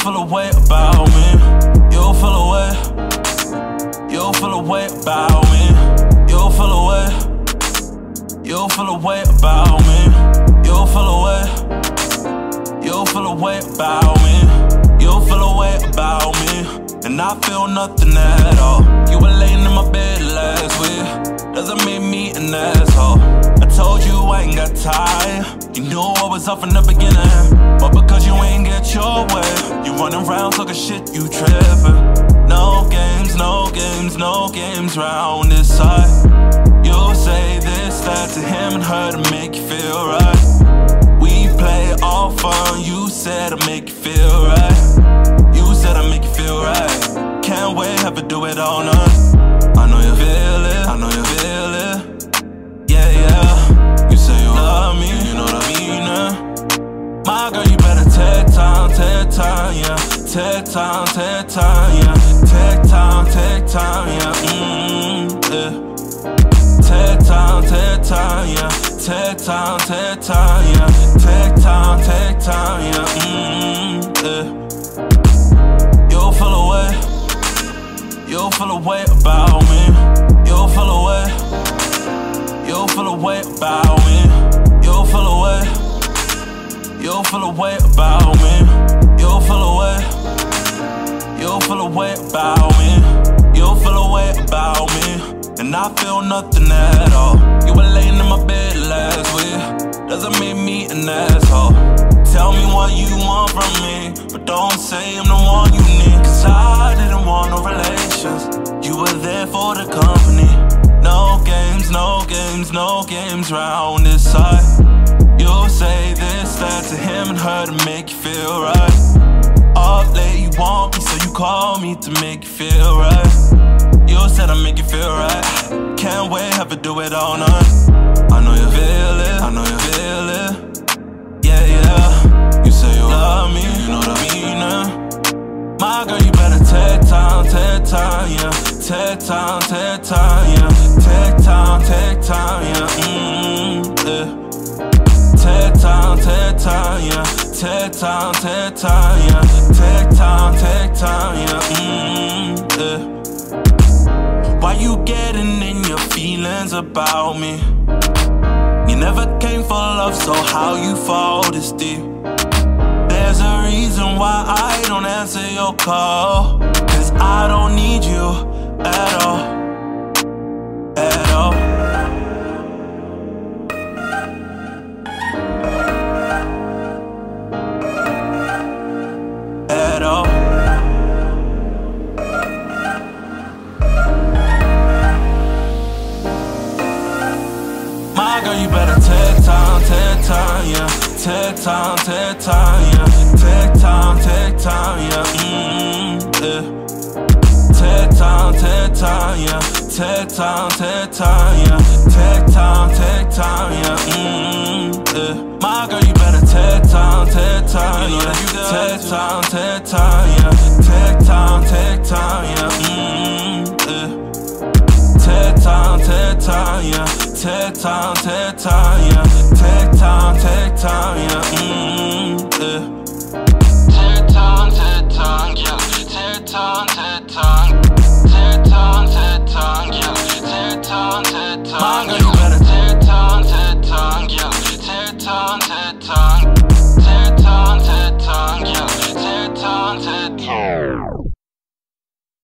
feel a way about me. You feel a way. You feel a way about me. You feel a way. You feel a way about me. You feel a way. You feel a way about me. You feel a way about me. And I feel nothing at all. You were laying in my bed last week. Doesn't make me an asshole. I told you I ain't got time. You knew I was off in the beginning, but because you ain't get your way, you running around talking shit, you tripping. No games, no games, no games round this side. You say this, that to him and her to make you feel right. We play all fun, you said to make you feel right. You said I make you feel right. Can't wait, have to do it all night. I know you feel it, I know you feel it. Yeah, yeah. You say you love me, you know what I mean, My girl, you better take time, yeah. Take time, yeah. Take time, yeah. Yeah. Take time, yeah. Take time, yeah. Take time, yeah. Yeah. You feel a way. You feel a way about me. You feel a way. You feel a way about me. You feel a way. You feel a way about me. You feel a way. You feel a way about me. You feel a way about me. And I feel nothing at all. You were laying in my bed last week. Doesn't make me an asshole. Tell me what you want from me, but don't say I'm the one you need. Cause I didn't want no relations. You were there for the company. No games, no games, no games round this side. You say this, that to him and her to make you feel right. Up late you want me, so you call me to make you feel right. You said I make you feel right. Can't wait, have to do it all night. I know you feel it, I know you feel it. Yeah, yeah. You say you love me, you know what I mean, My girl, you better take time, yeah. Take time, yeah. Take time, yeah. Yeah. Take time, yeah. Take time, yeah. Take time, yeah. Yeah. Why you getting in your feelings about me? You never came for love, so how you fall this deep? There's a reason why I don't answer your call. Cause I don't need you at all. At all. At all. My girl, you better take time, yeah. Take time, yeah. Take time, yeah. Yeah. Take time, yeah. Take time, yeah. Take time, yeah. Yeah. My girl, you better take time, yeah. Take time, yeah. Take time, yeah. Yeah. Take time, yeah. Take time, yeah. Take time, yeah. Yeah. Take time, yeah. Take time, yeah. Take time, my girl, you better take time, yeah. Take time, yeah. Take time, yeah. Take time,